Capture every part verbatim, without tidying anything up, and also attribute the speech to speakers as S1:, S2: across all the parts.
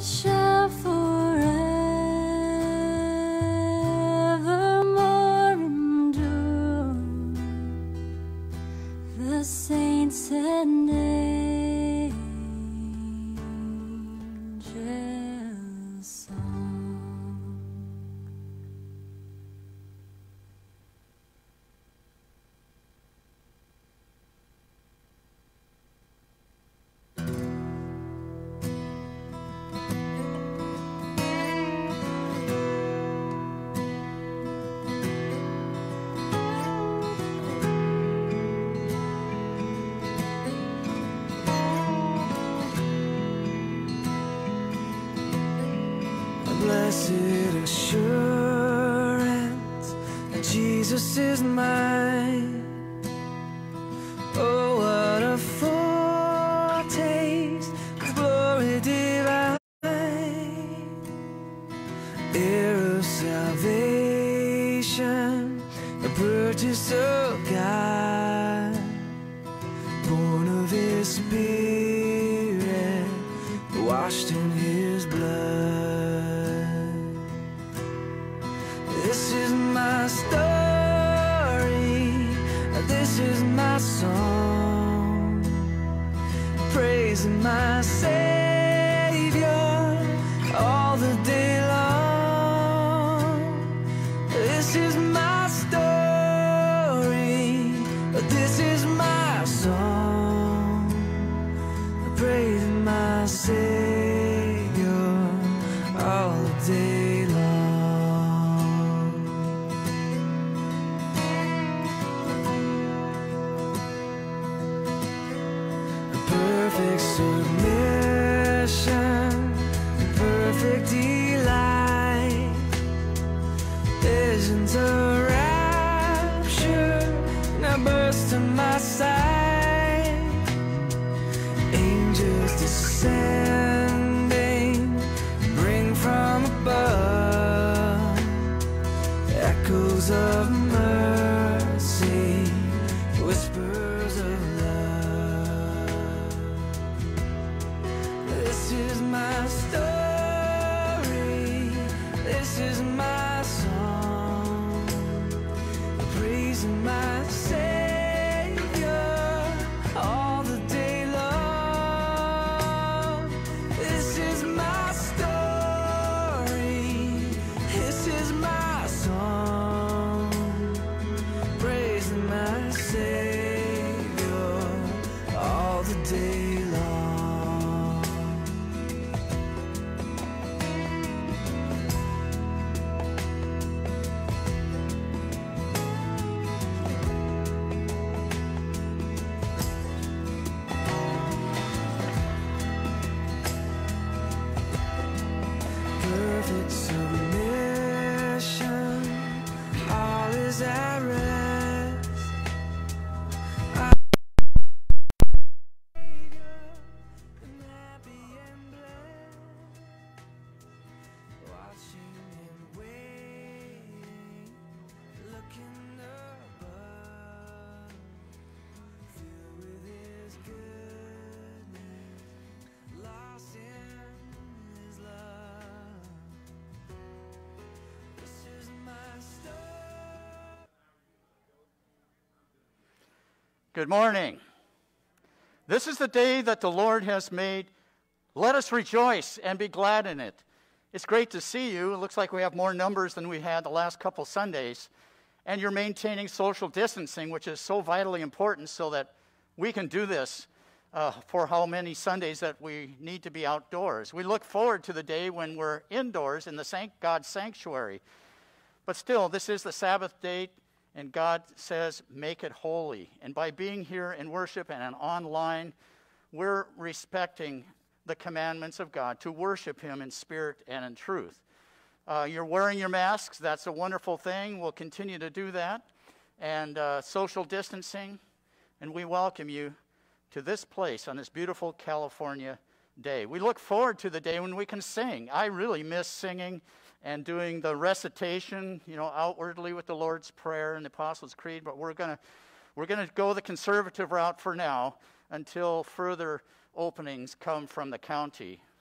S1: it shall forevermore endure. The saints and angels' song.
S2: Blessed assurance that Jesus is mine. Oh, what a foretaste of glory divine, heir of salvation, the purchase of God, born of His Spirit, washed in His blood. This is my story, this is my song, praising my Savior all the day long. This is my story, this is my song, praising my Savior all the day long. Perfect submission, perfect delight, visions of rapture now burst to my sight. Angels descending, bring from above echoes of mercy, whispers of This is my story, this is my song, praising my Savior all the day long. This is my story, this is my song, praising my Savior all the day long. Perfect submission, all is at rest. I'm happy and blessed, watching and waiting, looking above, filled with His goodness, lost in His love. This is my story.
S3: Good morning. This is the day that the Lord has made. Let us rejoice and be glad in it. It's great to see you. It looks like we have more numbers than we had the last couple Sundays. And you're maintaining social distancing, which is so vitally important so that we can do this uh, for how many Sundays that we need to be outdoors. We look forward to the day when we're indoors in the sanct- God's sanctuary. But still, this is the Sabbath day, and God says, make it holy. And by being here in worship and online, we're respecting the commandments of God to worship Him in spirit and in truth. Uh, you're wearing your masks. That's a wonderful thing. We'll continue to do that. And uh, social distancing. And we welcome you to this place on this beautiful California day. We look forward to the day when we can sing. I really miss singing and doing the recitation, you know, outwardly with the Lord's Prayer and the Apostles' Creed, but we're going to we're going to go the conservative route for now until further openings come from the county.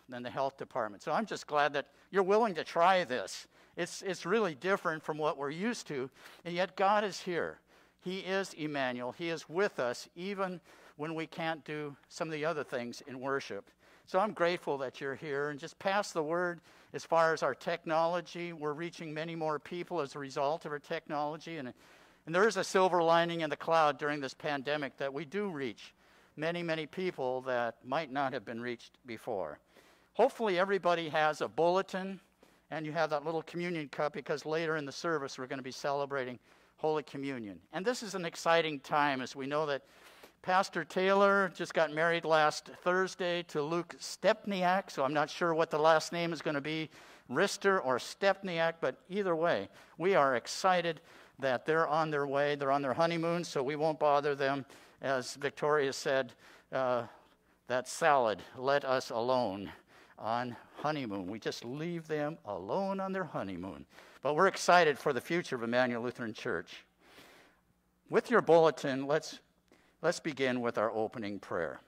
S3: than the health department. So I'm just glad that you're willing to try this. It's, it's really different from what we're used to, and yet God is here. He is Immanuel. He is with us even when we can't do some of the other things in worship. So I'm grateful that you're here, and just pass the word as far as our technology. We're reaching many more people as a result of our technology, and, and there is a silver lining in the cloud during this pandemic that we do reach many, many people that might not have been reached before. Hopefully everybody has a bulletin, and you have that little communion cup, because later in the service we're going to be celebrating Holy Communion. And this is an exciting time, as we know that Pastor Taylor just got married last Thursday to Luke Stepniak, so I'm not sure what the last name is going to be, Rister or Stepniak, but either way, we are excited that they're on their way. They're on their honeymoon, so we won't bother them. As Victoria said, uh, that salad, let us alone on honeymoon. We just leave them alone on their honeymoon. But we're excited for the future of Immanuel Lutheran Church. With your bulletin, let's, let's begin with our opening prayer.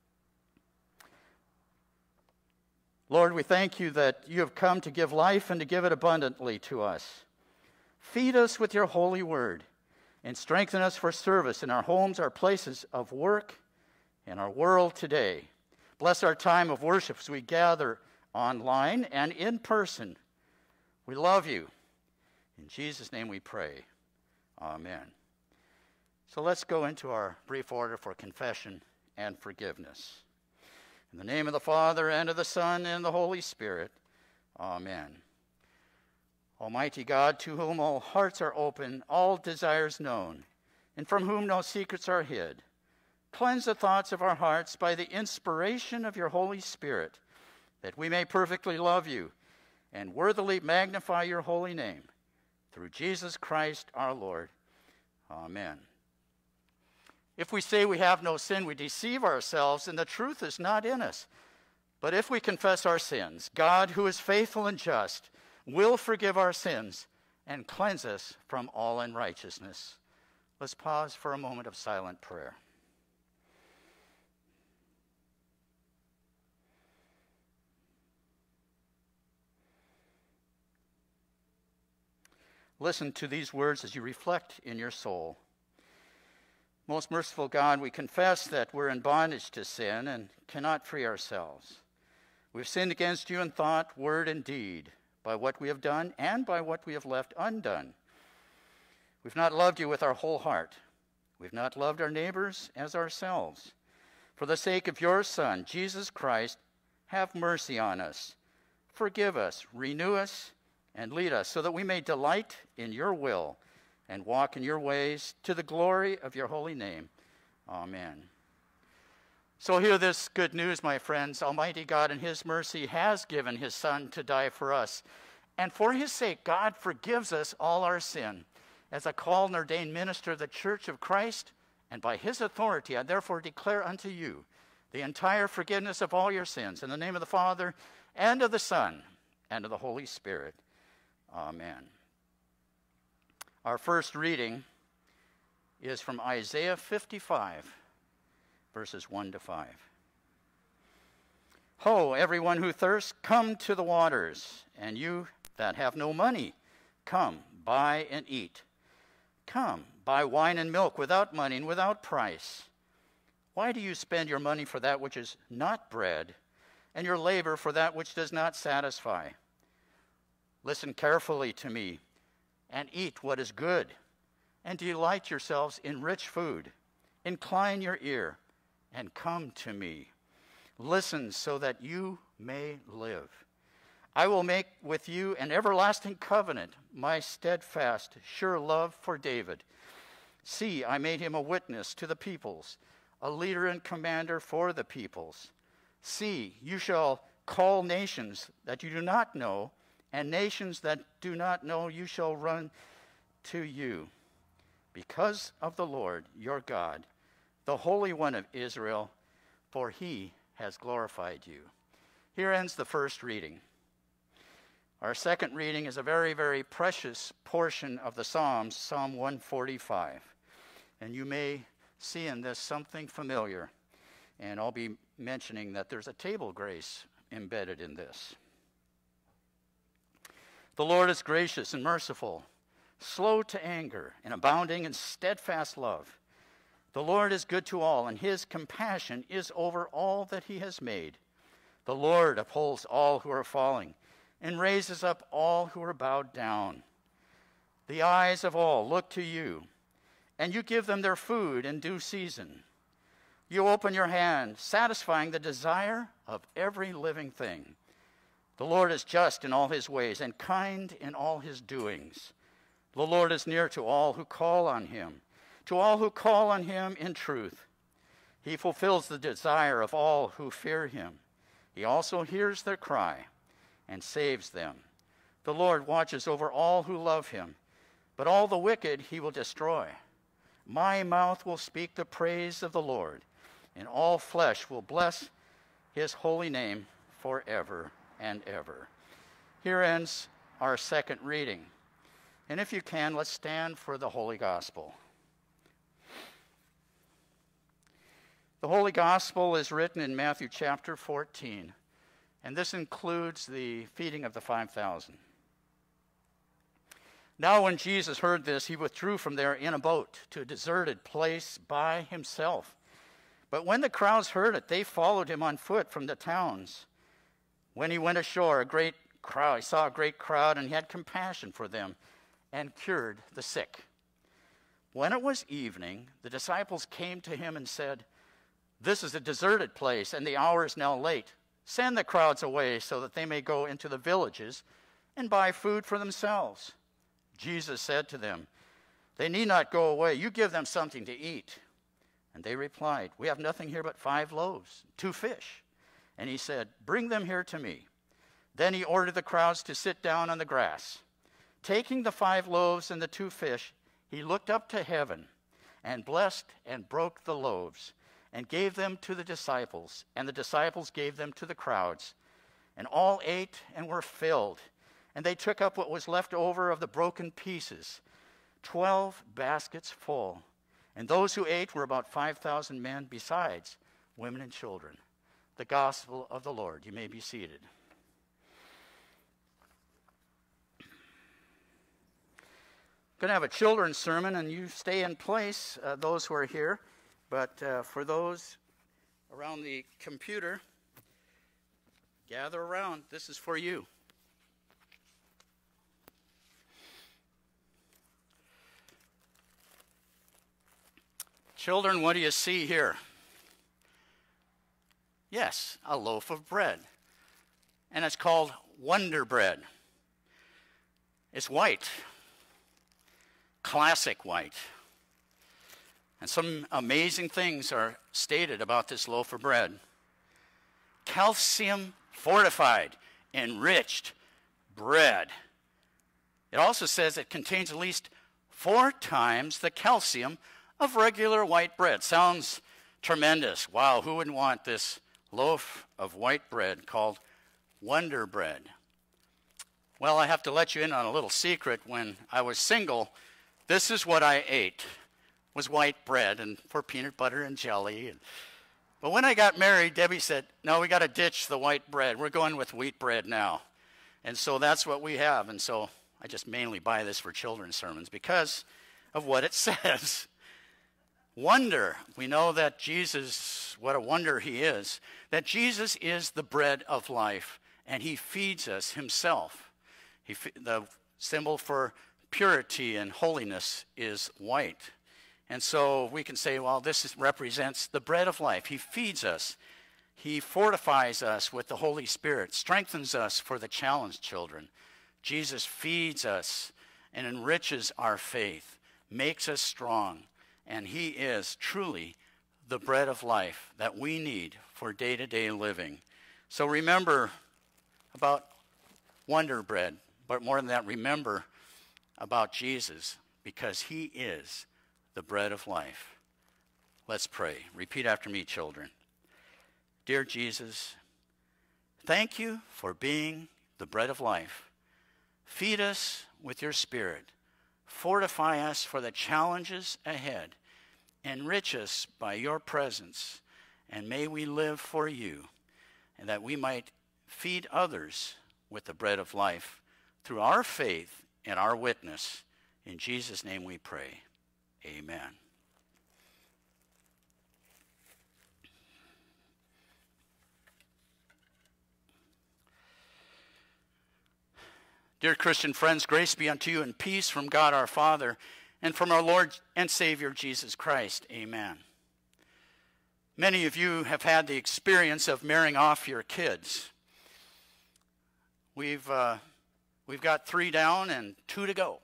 S3: Lord, we thank you that you have come to give life and to give it abundantly to us. Feed us with your holy word and strengthen us for service in our homes, our places of work, and our world today. Bless our time of worship as we gather online and in person. We love you. In Jesus' name we pray. Amen. So let's go into our brief order for confession and forgiveness. In the name of the Father, and of the Son, and the Holy Spirit. Amen. Almighty God, to whom all hearts are open, all desires known, and from whom no secrets are hid, cleanse the thoughts of our hearts by the inspiration of your Holy Spirit, that we may perfectly love you and worthily magnify your holy name. Through Jesus Christ our Lord. Amen. If we say we have no sin, we deceive ourselves, and the truth is not in us. But if we confess our sins, God, who is faithful and just, will forgive our sins and cleanse us from all unrighteousness. Let's pause for a moment of silent prayer. Listen to these words as you reflect in your soul. Most merciful God, we confess that we're in bondage to sin and cannot free ourselves. We've sinned against you in thought, word, and deed, by what we have done and by what we have left undone. We've not loved you with our whole heart. We've not loved our neighbors as ourselves. For the sake of your Son, Jesus Christ, have mercy on us. Forgive us, renew us, and lead us so that we may delight in your will and walk in your ways to the glory of your holy name. Amen. So hear this good news, my friends. Almighty God in his mercy has given his Son to die for us. And for his sake, God forgives us all our sin. As a called and ordained minister of the Church of Christ, and by his authority, I therefore declare unto you the entire forgiveness of all your sins. In the name of the Father, and of the Son, and of the Holy Spirit. Amen. Our first reading is from Isaiah fifty-five, verses one to five. Ho, everyone who thirsts, come to the waters, and you that have no money, come, buy and eat. Come, buy wine and milk without money and without price. Why do you spend your money for that which is not bread, and your labor for that which does not satisfy? Listen carefully to me, and eat what is good, and delight yourselves in rich food. Incline your ear, and come to me. Listen so that you may live. I will make with you an everlasting covenant, my steadfast, sure love for David. See, I made him a witness to the peoples, a leader and commander for the peoples. See, you shall call nations that you do not know, and nations that do not know you shall run to you. Because of the Lord your God, the Holy One of Israel, for he has glorified you. Here ends the first reading. Our second reading is a very, very precious portion of the Psalms, Psalm one forty-five. And you may see in this something familiar. And I'll be mentioning that there's a table grace embedded in this. The Lord is gracious and merciful, slow to anger, and abounding in steadfast love. The Lord is good to all, and his compassion is over all that he has made. The Lord upholds all who are falling, and raises up all who are bowed down. The eyes of all look to you, and you give them their food in due season. You open your hand, satisfying the desire of every living thing. The Lord is just in all his ways, and kind in all his doings. The Lord is near to all who call on him, to all who call on him in truth. He fulfills the desire of all who fear him. He also hears their cry and saves them. The Lord watches over all who love him, but all the wicked he will destroy. My mouth will speak the praise of the Lord, and all flesh will bless his holy name forever and ever. Here ends our second reading. And if you can, let's stand for the Holy Gospel. The Holy Gospel is written in Matthew chapter fourteen, and this includes the feeding of the five thousand. Now when Jesus heard this, he withdrew from there in a boat to a deserted place by himself. But when the crowds heard it, they followed him on foot from the towns. When he went ashore, a great crowd, he saw a great crowd, and he had compassion for them and cured the sick. When it was evening, the disciples came to him and said, "This is a deserted place, and the hour is now late. Send the crowds away so that they may go into the villages and buy food for themselves." Jesus said to them, "They need not go away. You give them something to eat." And they replied, "We have nothing here but five loaves, two fish." And he said, "Bring them here to me." Then he ordered the crowds to sit down on the grass. Taking the five loaves and the two fish, he looked up to heaven and blessed and broke the loaves and gave them to the disciples, and the disciples gave them to the crowds. And all ate and were filled, and they took up what was left over of the broken pieces, twelve baskets full. And those who ate were about five thousand men, besides women and children. The gospel of the Lord. You may be seated. Going to have a children's sermon, and you stay in place, uh, those who are here. But uh, for those around the computer, gather around. This is for you. Children, what do you see here? Yes, a loaf of bread. And it's called Wonder Bread. It's white. Classic white. And some amazing things are stated about this loaf of bread. Calcium fortified, enriched bread. It also says it contains at least four times the calcium of regular white bread. Sounds tremendous. Wow, who wouldn't want this loaf of white bread called Wonder Bread? Well, I have to let you in on a little secret. When I was single, this is what I ate, was white bread and for peanut butter and jelly. And, but when I got married, Debbie said, "No, we got to ditch the white bread. We're going with wheat bread now." And so that's what we have. And so I just mainly buy this for children's sermons because of what it says. Wonder. We know that Jesus, what a wonder he is, that Jesus is the bread of life, and he feeds us himself. He, the symbol for purity and holiness is white. And so we can say, well, this is, represents the bread of life. He feeds us. He fortifies us with the Holy Spirit, strengthens us for the challenge, children. Jesus feeds us and enriches our faith, makes us strong. And he is truly the bread of life that we need for day-to-day living. So remember about Wonder Bread, but more than that, remember about Jesus, because he is the bread of life. Let's pray. Repeat after me, children. Dear Jesus, thank you for being the bread of life. Feed us with your Spirit. Fortify us for the challenges ahead. Enrich us by your presence, and may we live for you, and that we might feed others with the bread of life through our faith and our witness. In Jesus' name we pray. Amen. Dear Christian friends, grace be unto you and peace from God our Father and from our Lord and Savior Jesus Christ. Amen. Many of you have had the experience of marrying off your kids. We've, uh, we've got three down and two to go.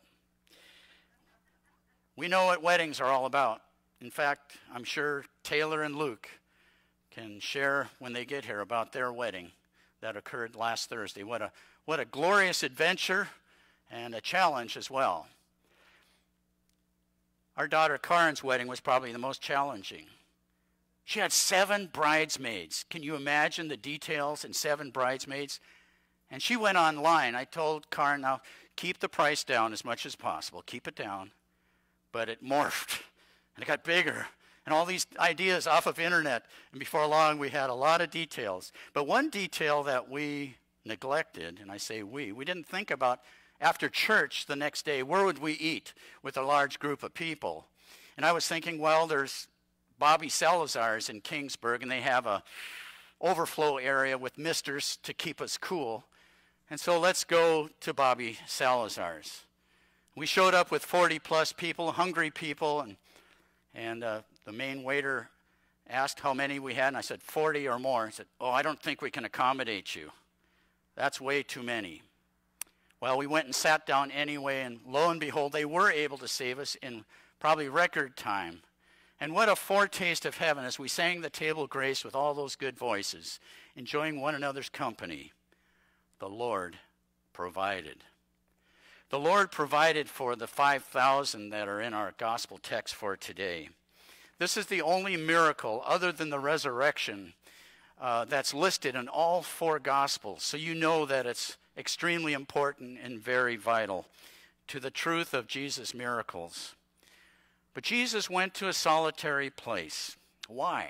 S3: We know what weddings are all about. In fact, I'm sure Taylor and Luke can share when they get here about their wedding that occurred last Thursday. What a What a glorious adventure and a challenge as well. Our daughter Karen's wedding was probably the most challenging. She had seven bridesmaids. Can you imagine the details and seven bridesmaids? And she went online. I told Karen, now keep the price down as much as possible. Keep it down. But it morphed and it got bigger. And all these ideas off of internet. And before long we had a lot of details. But one detail that we neglected, and I say we, we didn't think about after church the next day, where would we eat with a large group of people? And I was thinking, well, there's Bobby Salazar's in Kingsburg, and they have a overflow area with misters to keep us cool. And so let's go to Bobby Salazar's. We showed up with forty plus people, hungry people, and, and uh, the main waiter asked how many we had, and I said forty or more. He said, oh, I don't think we can accommodate you. That's way too many. Well, we went and sat down anyway, and lo and behold, they were able to save us in probably record time. And what a foretaste of heaven as we sang the table grace with all those good voices, enjoying one another's company. The Lord provided. The Lord provided for the five thousand that are in our gospel text for today. This is the only miracle other than the resurrection Uh, that's listed in all four Gospels, so you know that it's extremely important and very vital to the truth of Jesus' miracles. But Jesus went to a solitary place. Why?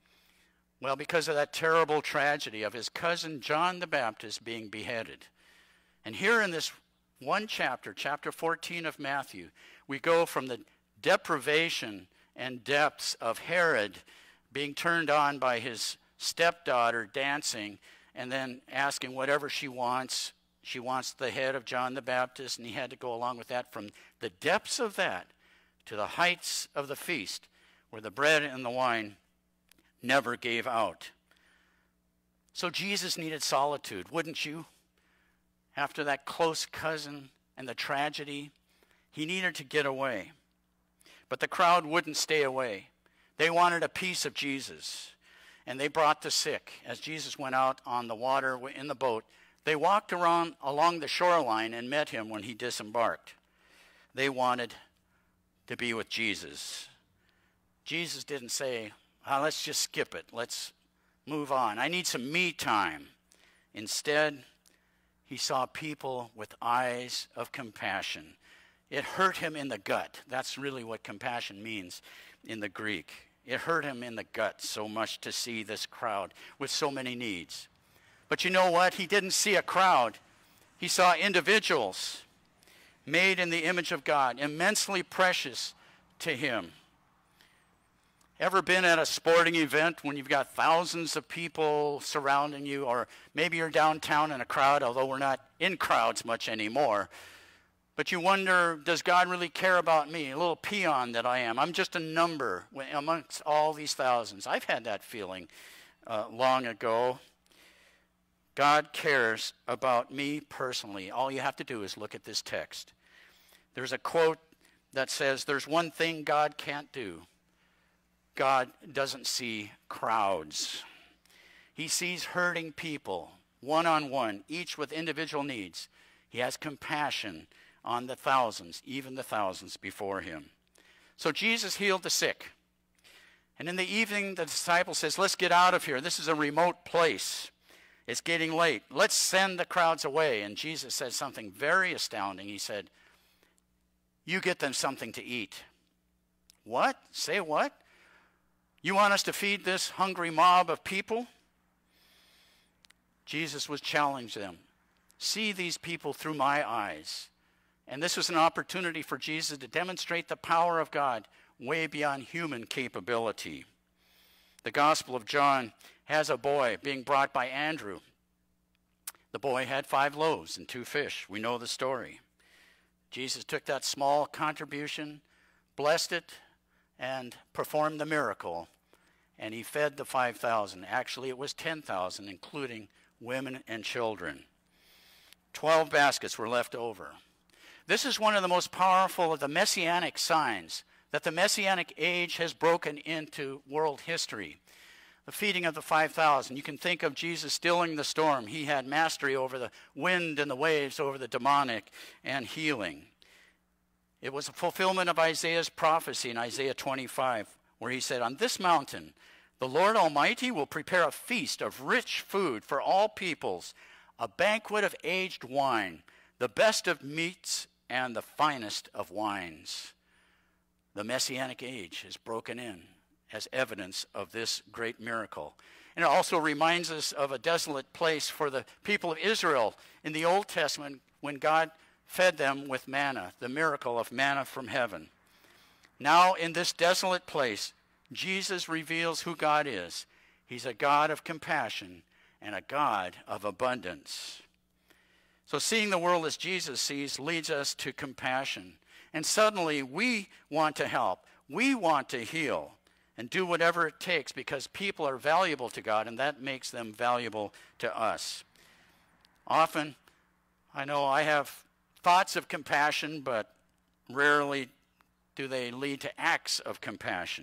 S3: Well, because of that terrible tragedy of his cousin John the Baptist being beheaded. And here in this one chapter, chapter fourteen of Matthew, we go from the deprivation and depths of Herod being turned on by his stepdaughter dancing and then asking whatever she wants. She wants the head of John the Baptist, and he had to go along with that, from the depths of that to the heights of the feast where the bread and the wine never gave out. So Jesus needed solitude, wouldn't you? After that close cousin and the tragedy, he needed to get away. But the crowd wouldn't stay away. They wanted a piece of Jesus. And they brought the sick. As Jesus went out on the water in the boat, they walked around along the shoreline and met him when he disembarked. They wanted to be with Jesus. Jesus didn't say, oh, let's just skip it. Let's move on. I need some me time. Instead, he saw people with eyes of compassion. It hurt him in the gut. That's really what compassion means in the Greek. It hurt him in the gut so much to see this crowd with so many needs. But you know what? He didn't see a crowd. He saw individuals made in the image of God, immensely precious to him. Ever been at a sporting event when you've got thousands of people surrounding you, or maybe you're downtown in a crowd, although we're not in crowds much anymore, but you wonder, does God really care about me? A little peon that I am. I'm just a number amongst all these thousands. I've had that feeling uh, long ago. God cares about me personally. All you have to do is look at this text. There's a quote that says, there's one thing God can't do. God doesn't see crowds. He sees hurting people, one-on-one, each with individual needs. He has compassion on the thousands, even the thousands before him. So Jesus healed the sick. And in the evening, the disciple says, let's get out of here. This is a remote place. It's getting late. Let's send the crowds away. And Jesus said something very astounding. He said, you get them something to eat. What? Say what? You want us to feed this hungry mob of people? Jesus was challenging them. See these people through my eyes. And this was an opportunity for Jesus to demonstrate the power of God way beyond human capability. The Gospel of John has a boy being brought by Andrew. The boy had five loaves and two fish. We know the story. Jesus took that small contribution, blessed it, and performed the miracle. And he fed the five thousand. Actually, it was ten thousand, including women and children. Twelve baskets were left over. This is one of the most powerful of the messianic signs that the messianic age has broken into world history. The feeding of the five thousand. You can think of Jesus stilling the storm. He had mastery over the wind and the waves, over the demonic, and healing. It was a fulfillment of Isaiah's prophecy in Isaiah twenty-five, where he said, on this mountain, the Lord Almighty will prepare a feast of rich food for all peoples, a banquet of aged wine, the best of meats and the finest of wines. The Messianic age is broken in as evidence of this great miracle. And it also reminds us of a desolate place for the people of Israel in the Old Testament when God fed them with manna, the miracle of manna from heaven. Now in this desolate place, Jesus reveals who God is. He's a God of compassion and a God of abundance. So seeing the world as Jesus sees leads us to compassion. And suddenly we want to help. We want to heal and do whatever it takes because people are valuable to God, and that makes them valuable to us. Often, I know I have thoughts of compassion, but rarely do they lead to acts of compassion.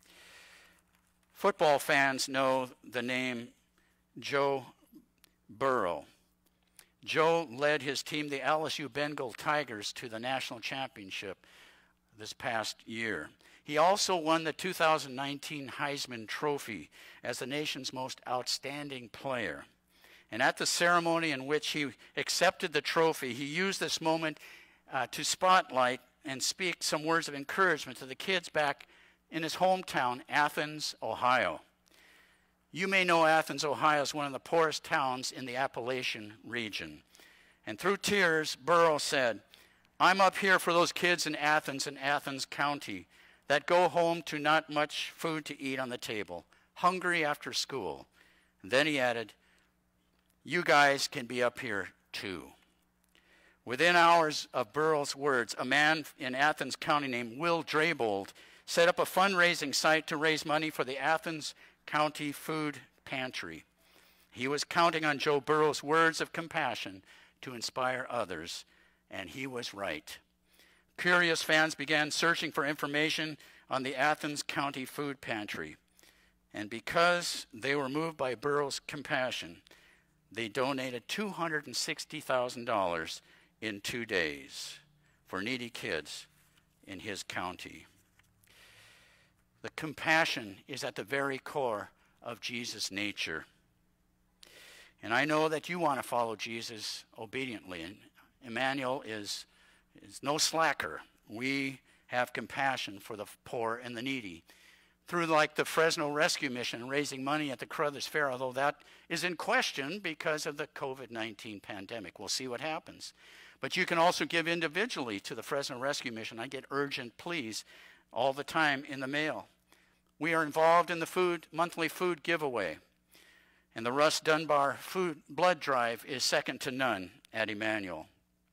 S3: Football fans know the name Joe Burrow. Joe led his team, the L S U Bengal Tigers, to the national championship this past year. He also won the two thousand nineteen Heisman Trophy as the nation's most outstanding player. And at the ceremony in which he accepted the trophy, he used this moment uh, to spotlight and speak some words of encouragement to the kids back in his hometown, Athens, Ohio. You may know Athens, Ohio is one of the poorest towns in the Appalachian region. And through tears, Burrow said, I'm up here for those kids in Athens and Athens County that go home to not much food to eat on the table, hungry after school. And then he added, you guys can be up here too. Within hours of Burrow's words, a man in Athens County named Will Draybold set up a fundraising site to raise money for the Athens County Food Pantry. He was counting on Joe Burrow's words of compassion to inspire others, and he was right. Curious fans began searching for information on the Athens County Food Pantry, and because they were moved by Burrow's compassion, they donated two hundred sixty thousand dollars in two days for needy kids in his county. The compassion is at the very core of Jesus' nature. And I know that you want to follow Jesus obediently. And Immanuel is, is no slacker. We have compassion for the poor and the needy. Through like the Fresno Rescue Mission, raising money at the Carruthers Fair, although that is in question because of the COVID nineteen pandemic. We'll see what happens. But you can also give individually to the Fresno Rescue Mission. I get urgent pleas all the time in the mail. We are involved in the food monthly food giveaway. And the Russ Dunbar food blood drive is second to none at Immanuel.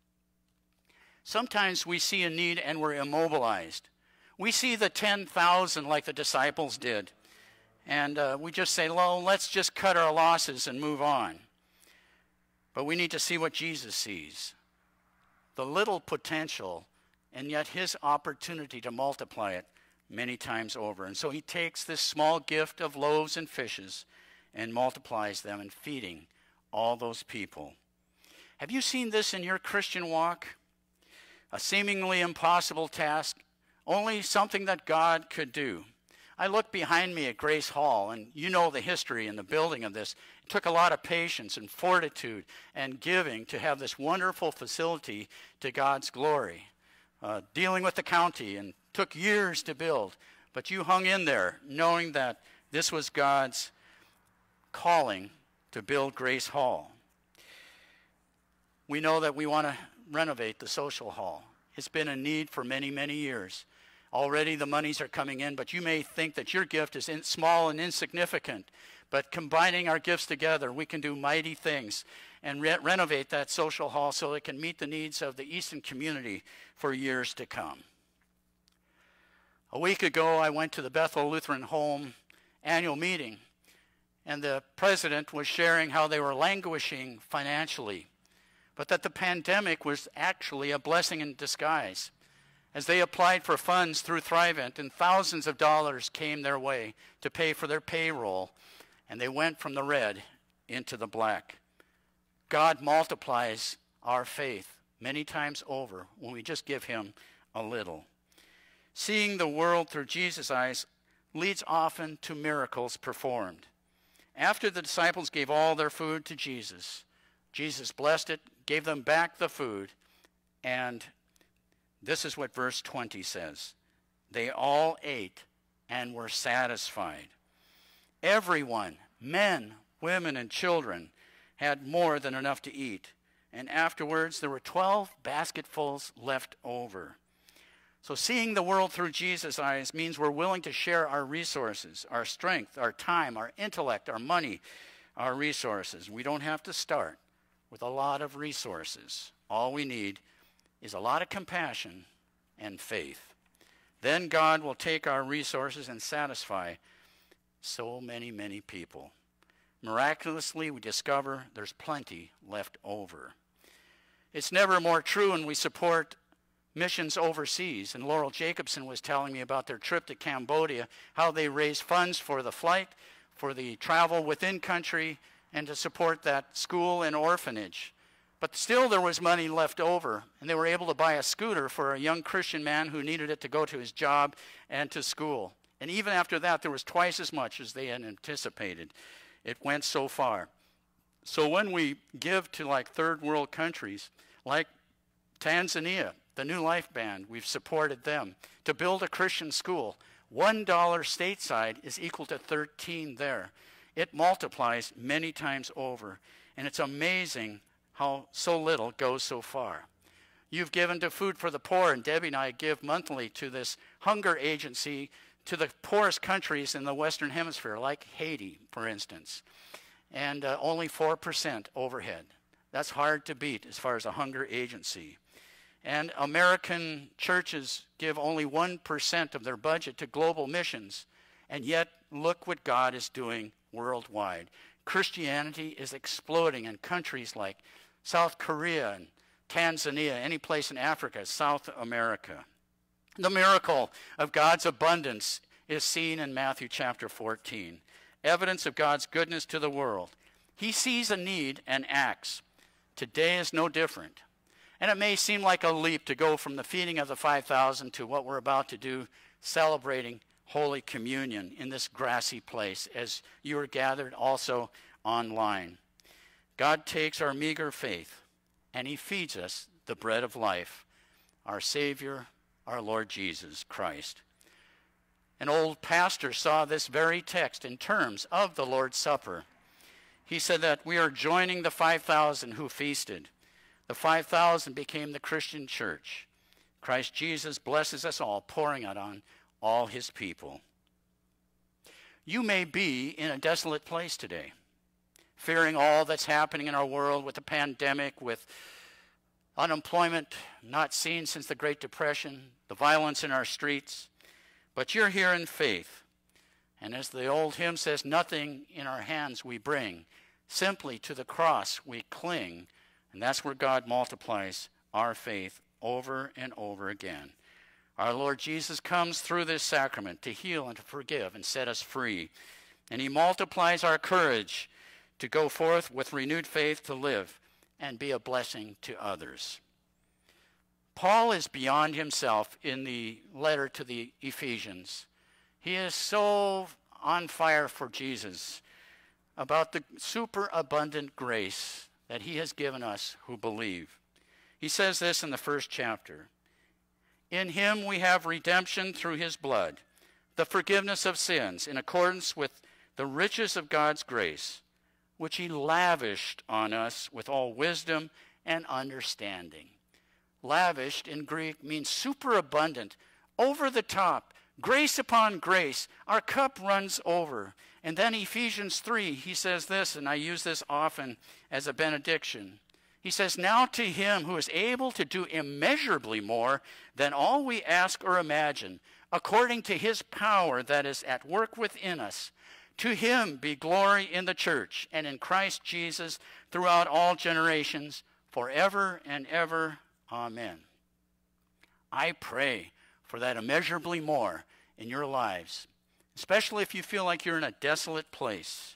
S3: Sometimes we see a need and we're immobilized. We see the ten thousand like the disciples did. And uh, we just say, well, let's just cut our losses and move on. But we need to see what Jesus sees. The little potential, and yet his opportunity to multiply it many times over. And so he takes this small gift of loaves and fishes and multiplies them in feeding all those people. Have you seen this in your Christian walk? A seemingly impossible task, only something that God could do. I look behind me at Grace Hall, and you know the history and the building of this. It took a lot of patience and fortitude and giving to have this wonderful facility to God's glory. Uh, dealing with the county, and took years to build. But you hung in there, knowing that this was God's calling to build Grace Hall. We know that we want to renovate the social hall. It's been a need for many, many years. Already the monies are coming in, but you may think that your gift is in, small and insignificant. But combining our gifts together, we can do mighty things and re- renovate that social hall so it can meet the needs of the Easton community for years to come. A week ago, I went to the Bethel Lutheran Home annual meeting, and the president was sharing how they were languishing financially, but that the pandemic was actually a blessing in disguise. As they applied for funds through Thrivent, and thousands of dollars came their way to pay for their payroll, and they went from the red into the black. God multiplies our faith many times over when we just give him a little. Seeing the world through Jesus' eyes leads often to miracles performed. After the disciples gave all their food to Jesus, Jesus blessed it, gave them back the food, and this is what verse twenty says. They all ate and were satisfied. Everyone, men, women, and children, had more than enough to eat. And afterwards, there were twelve basketfuls left over. So seeing the world through Jesus' eyes means we're willing to share our resources, our strength, our time, our intellect, our money, our resources. We don't have to start with a lot of resources. All we need is a lot of compassion and faith. Then God will take our resources and satisfy so many, many people. Miraculously, we discover there's plenty left over. It's never more true when we support missions overseas. And Laurel Jacobson was telling me about their trip to Cambodia, how they raised funds for the flight, for the travel within country, and to support that school and orphanage. But still there was money left over, and they were able to buy a scooter for a young Christian man who needed it to go to his job and to school. And even after that, there was twice as much as they had anticipated. It went so far. So when we give to like third world countries, like Tanzania, the New Life Band, we've supported them to build a Christian school. One dollar stateside is equal to thirteen there. It multiplies many times over, and it's amazing how so little goes so far. You've given to Food for the Poor, and Debbie and I give monthly to this hunger agency to the poorest countries in the Western Hemisphere, like Haiti, for instance, and uh, only four percent overhead. That's hard to beat as far as a hunger agency. And American churches give only one percent of their budget to global missions, and yet look what God is doing worldwide. Christianity is exploding in countries like South Korea and Tanzania, any place in Africa, South America. The miracle of God's abundance is seen in Matthew chapter fourteen. Evidence of God's goodness to the world. He sees a need and acts. Today is no different. And it may seem like a leap to go from the feeding of the five thousand to what we're about to do, celebrating Holy Communion in this grassy place as you are gathered also online. God takes our meager faith and he feeds us the bread of life, our Savior, our Lord Jesus Christ. An old pastor saw this very text in terms of the Lord's Supper. He said that we are joining the five thousand who feasted. The five thousand became the Christian church. Christ Jesus blesses us all, pouring it on all his people. You may be in a desolate place today, fearing all that's happening in our world with the pandemic, with unemployment not seen since the Great Depression, the violence in our streets. But you're here in faith. And as the old hymn says, nothing in our hands we bring, simply to the cross we cling. And that's where God multiplies our faith over and over again. Our Lord Jesus comes through this sacrament to heal and to forgive and set us free. And he multiplies our courage to go forth with renewed faith to live and be a blessing to others. Paul is beyond himself in the letter to the Ephesians. He is so on fire for Jesus about the superabundant grace that he has given us who believe. He says this in the first chapter. In him we have redemption through his blood, the forgiveness of sins in accordance with the riches of God's grace, which he lavished on us with all wisdom and understanding. Lavished in Greek means superabundant, over the top, grace upon grace. Our cup runs over. And then Ephesians three, he says this, and I use this often as a benediction. He says, now to him who is able to do immeasurably more than all we ask or imagine, according to his power that is at work within us, to him be glory in the church and in Christ Jesus throughout all generations, forever and ever. Amen. I pray for that immeasurably more in your lives, especially if you feel like you're in a desolate place.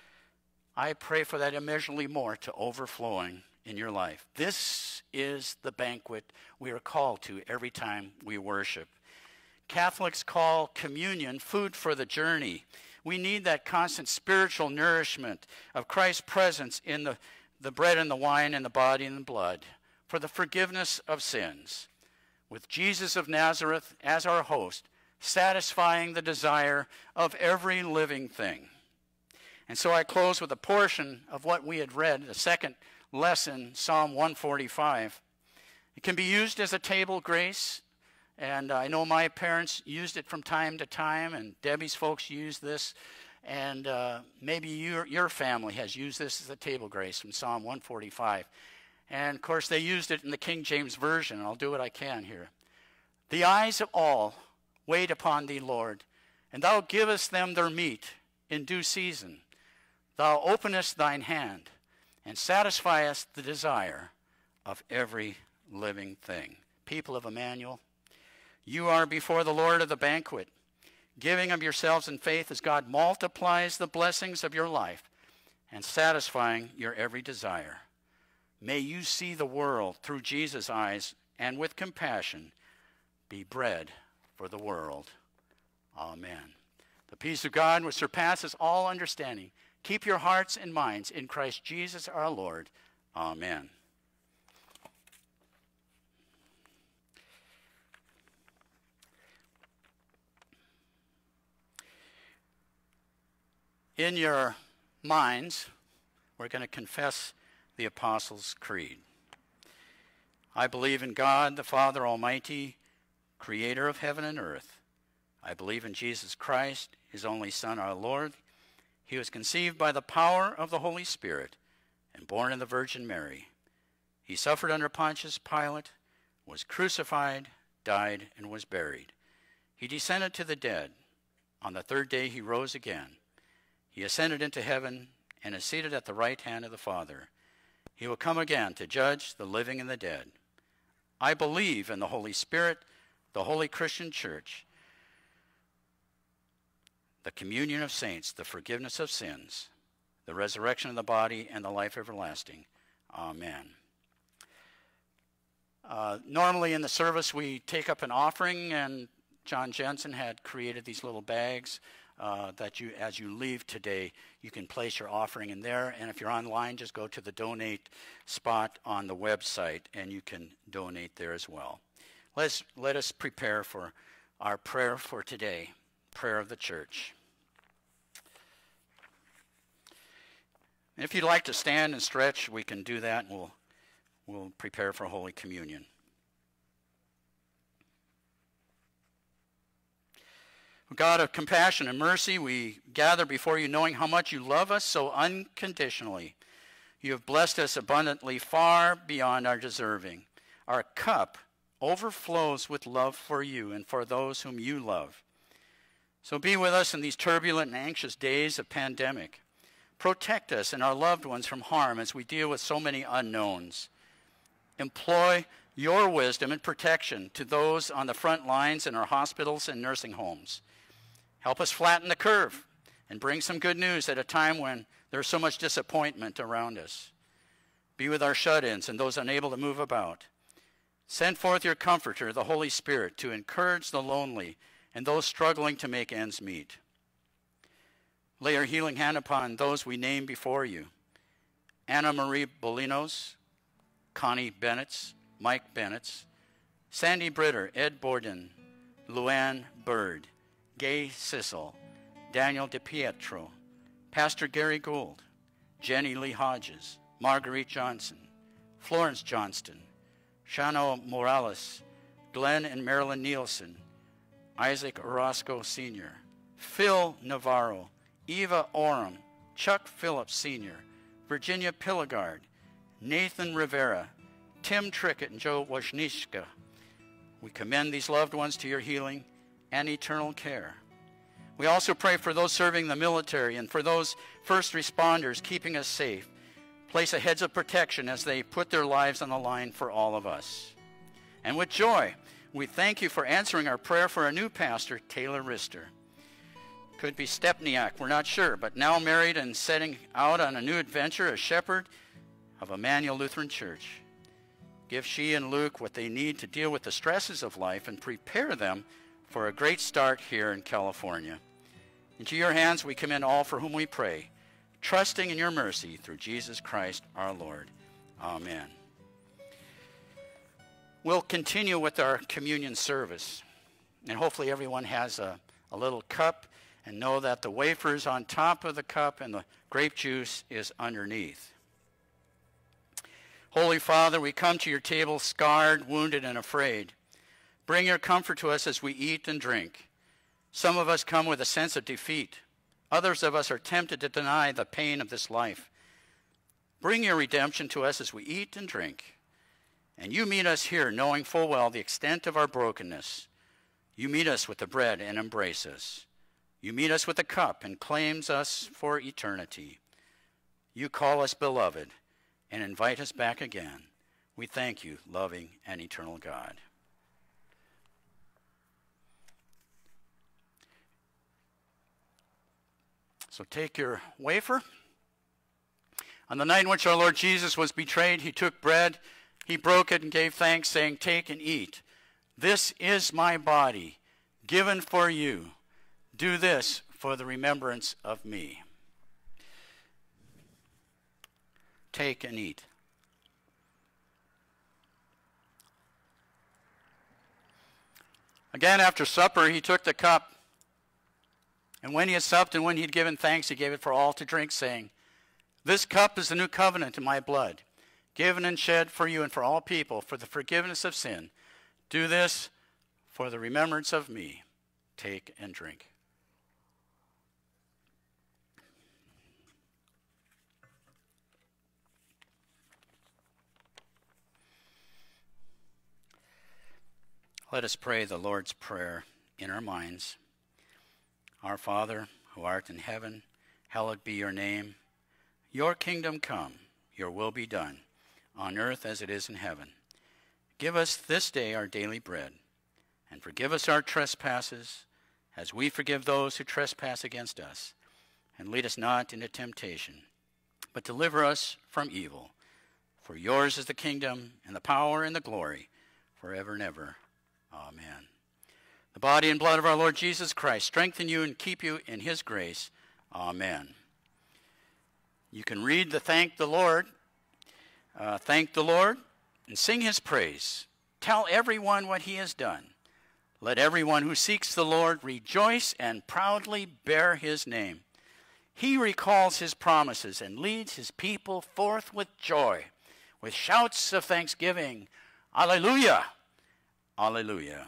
S3: I pray for that immeasurably more to overflowing in your life. This is the banquet we are called to every time we worship. Catholics call communion food for the journey. We need that constant spiritual nourishment of Christ's presence in the, the bread and the wine and the body and the blood for the forgiveness of sins. With Jesus of Nazareth as our host, satisfying the desire of every living thing. And so I close with a portion of what we had read, the second lesson, Psalm one forty-five. It can be used as a table grace, and I know my parents used it from time to time, and Debbie's folks use this, and uh, maybe your, your family has used this as a table grace from Psalm one forty-five. And, of course, they used it in the King James Version, and I'll do what I can here. The eyes of all wait upon thee, Lord, and thou givest them their meat in due season. Thou openest thine hand, and satisfiest the desire of every living thing. People of Immanuel, you are before the Lord of the banquet, giving of yourselves in faith as God multiplies the blessings of your life and satisfying your every desire. May you see the world through Jesus' eyes and with compassion be bread for the world. Amen. The peace of God which surpasses all understanding, keep your hearts and minds in Christ Jesus our Lord. Amen. In your minds, we're going to confess the Apostles' Creed. I believe in God, the Father Almighty, creator of heaven and earth. I believe in Jesus Christ, his only Son, our Lord. He was conceived by the power of the Holy Spirit and born of the Virgin Mary. He suffered under Pontius Pilate, was crucified, died, and was buried. He descended to the dead. On the third day he rose again. He ascended into heaven and is seated at the right hand of the Father. He will come again to judge the living and the dead. I believe in the Holy Spirit, the holy Christian church, the communion of saints, the forgiveness of sins, the resurrection of the body, and the life everlasting. Amen. Uh, normally in the service we take up an offering, and John Jensen had created these little bags uh, that you, as you leave today, you can place your offering in there. And if you're online, just go to the donate spot on the website, and you can donate there as well. Let's, let us prepare for our prayer for today, prayer of the church. And if you'd like to stand and stretch, we can do that, and we'll, we'll prepare for Holy Communion. God of compassion and mercy, we gather before you knowing how much you love us so unconditionally. You have blessed us abundantly, far beyond our deserving. Our cup overflows with love for you and for those whom you love. So be with us in these turbulent and anxious days of pandemic. Protect us and our loved ones from harm as we deal with so many unknowns. Employ your wisdom and protection to those on the front lines in our hospitals and nursing homes. Help us flatten the curve and bring some good news at a time when there's so much disappointment around us. Be with our shut-ins and those unable to move about. Send forth your comforter, the Holy Spirit, to encourage the lonely and those struggling to make ends meet. Lay your healing hand upon those we name before you. Anna Marie Bolinos, Connie Bennetts, Mike Bennetts, Sandy Britter, Ed Borden, Luann Bird, Gay Sissel, Daniel DiPietro, Pastor Gary Gould, Jenny Lee Hodges, Marguerite Johnson, Florence Johnston, Shano Morales, Glenn and Marilyn Nielsen, Isaac Orozco Senior, Phil Navarro, Eva Oram, Chuck Phillips Senior, Virginia Pilligard, Nathan Rivera, Tim Trickett, and Joe Wojniczka. We commend these loved ones to your healing and eternal care. We also pray for those serving the military and for those first responders keeping us safe. Place a hedge of protection as they put their lives on the line for all of us. And with joy, we thank you for answering our prayer for a new pastor, Taylor Rister. Could be Stepniak, we're not sure, but now married and setting out on a new adventure as shepherd of Immanuel Lutheran Church. Give she and Luke what they need to deal with the stresses of life and prepare them for a great start here in California. Into your hands we commend all for whom we pray, trusting in your mercy through Jesus Christ our Lord. Amen. We'll continue with our communion service, and hopefully everyone has a, a little cup, and know that the wafer is on top of the cup and the grape juice is underneath. Holy Father, we come to your table scarred, wounded, and afraid. Bring your comfort to us as we eat and drink. Some of us come with a sense of defeat. Others of us are tempted to deny the pain of this life. Bring your redemption to us as we eat and drink. And you meet us here knowing full well the extent of our brokenness. You meet us with the bread and embrace us. You meet us with the cup and claims us for eternity. You call us beloved and invite us back again. We thank you, loving and eternal God. So take your wafer. On the night in which our Lord Jesus was betrayed, he took bread, he broke it and gave thanks, saying, "Take and eat. This is my body, given for you. Do this for the remembrance of me." Take and eat. Again, after supper, he took the cup, and when he had supped and when he had given thanks, he gave it for all to drink, saying, "This cup is the new covenant in my blood, given and shed for you and for all people for the forgiveness of sin. Do this for the remembrance of me." Take and drink. Let us pray the Lord's Prayer in our minds. Our Father, who art in heaven, hallowed be your name. Your kingdom come, your will be done, on earth as it is in heaven. Give us this day our daily bread, and forgive us our trespasses, as we forgive those who trespass against us. And lead us not into temptation, but deliver us from evil. For yours is the kingdom, and the power, and the glory, forever and ever. Amen. The body and blood of our Lord Jesus Christ strengthen you and keep you in his grace. Amen. You can read the thank the Lord, uh, thank the Lord, and sing his praise. Tell everyone what he has done. Let everyone who seeks the Lord rejoice and proudly bear his name. He recalls his promises and leads his people forth with joy, with shouts of thanksgiving. Alleluia! Alleluia.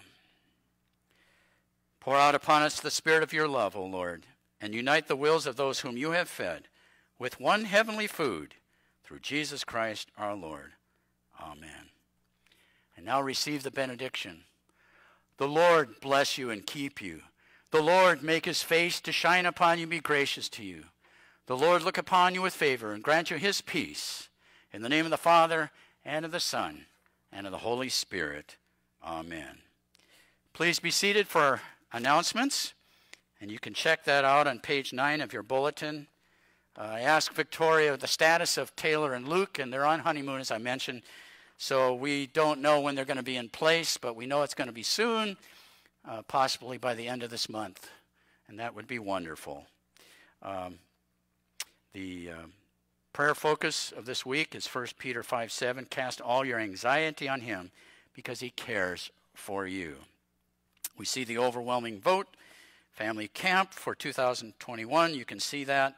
S3: Pour out upon us the spirit of your love, O Lord, and unite the wills of those whom you have fed with one heavenly food, through Jesus Christ our Lord. Amen. And now receive the benediction. The Lord bless you and keep you. The Lord make his face to shine upon you and be gracious to you. The Lord look upon you with favor and grant you his peace. In the name of the Father, and of the Son, and of the Holy Spirit. Amen. Please be seated for announcements, and you can check that out on page nine of your bulletin. Uh, I asked Victoria the status of Taylor and Luke, and they're on honeymoon, as I mentioned, so we don't know when they're going to be in place, but we know it's going to be soon, uh, possibly by the end of this month, and that would be wonderful. Um, the uh, prayer focus of this week is First Peter five seven, cast all your anxiety on him, because he cares for you. We see the overwhelming vote, family camp for two thousand twenty-one. You can see that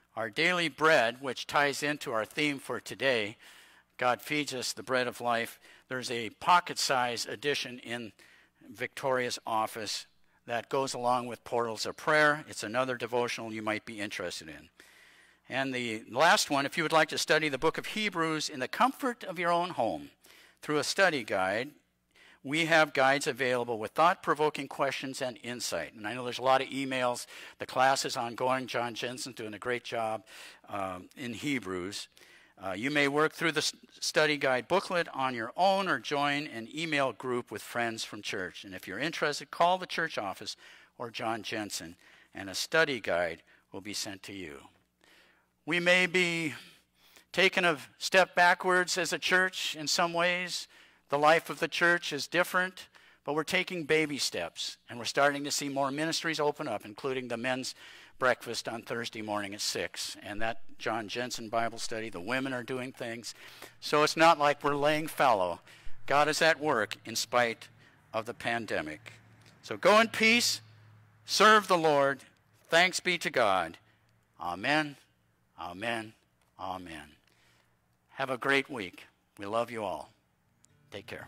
S3: Our daily bread, which ties into our theme for today, God feeds us the bread of life. There's a pocket-size edition in Victoria's office that goes along with Portals of Prayer. It's another devotional you might be interested in. And the last one, if you would like to study the book of Hebrews in the comfort of your own home through a study guide, we have guides available with thought-provoking questions and insight. And I know there's a lot of emails. The class is ongoing. John Jensen's doing a great job um, in Hebrews. Uh, you may work through the study guide booklet on your own or join an email group with friends from church. And if you're interested, call the church office or John Jensen, and a study guide will be sent to you. We may be taking a step backwards as a church in some ways. The life of the church is different, but we're taking baby steps, and we're starting to see more ministries open up, including the men's breakfast on Thursday morning at six, and that John Jensen Bible study. The women are doing things. So it's not like we're laying fallow. God is at work in spite of the pandemic. So go in peace, serve the Lord. Thanks be to God. Amen, amen, amen. Have a great week. We love you all. Take care.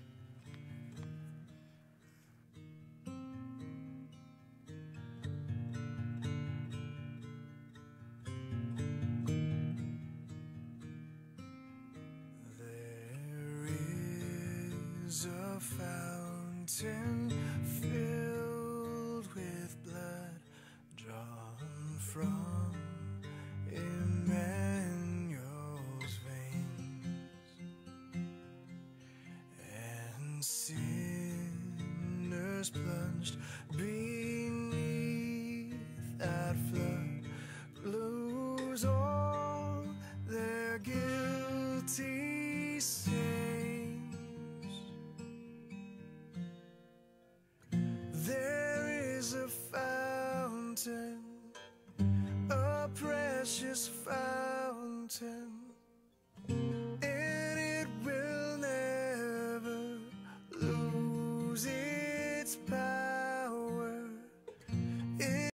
S2: There is a fountain filled with blood drawn from Immanuel's veins, and sinners plunged beneath